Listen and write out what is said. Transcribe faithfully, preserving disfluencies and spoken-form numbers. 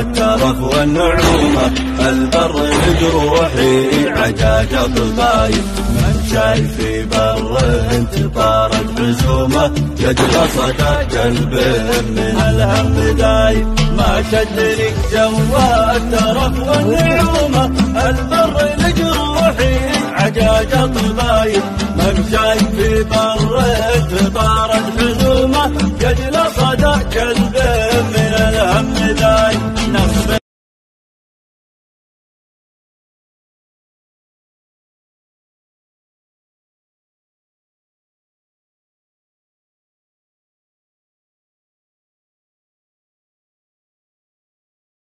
الترف والنعومة، البر لجروحي عجاج الضبايب، من شايف في بره انت طارت عزومة، يجل صدى قلبه من الهم دايب، ما شدني جو الترف والنعومة، البر لجروحي عجاج الضبايب، من شايف في بره انت طارت عزومة، يجل صدى قلبه